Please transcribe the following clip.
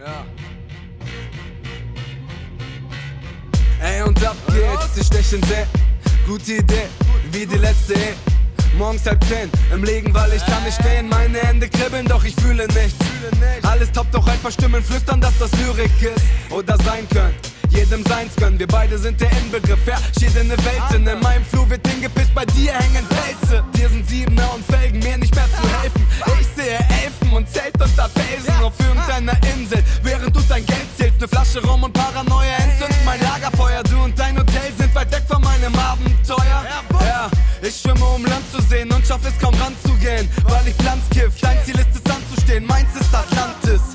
Ja. Ey, und ab geht's, ich stech in See. Gute Idee, wie die letzte Ehe. Morgens 9:30, im Liegen, weil ich kann nicht stehen. Meine Hände kribbeln, doch ich fühle nichts. Alles top, doch ein paar Stimmen flüstern, dass das Lyrik ist. Oder sein könnte, jedem seins können. Wir beide sind der Inbegriff, verschiedene Welten. In meinem Flur wird hingepisst, bei dir hängen Pelze. Dir sind Siebener und Felgen, mir nicht mehr zu helfen. Ich sehe Elfen und Zelt unter Felsen auf irgendeiner Insel, während du dein Geld zählst. Ne Flasche Rum und Paranoia entzünden mein Lagerfeuer. Du und dein Hotel sind weit weg von meinem Abenteuer. Ja, ich schwimme, um Land zu sehen und schaff es kaum ranzugehen, weil ich Glanz kiff. Dein Ziel ist es anzustehen, meins ist Atlantis.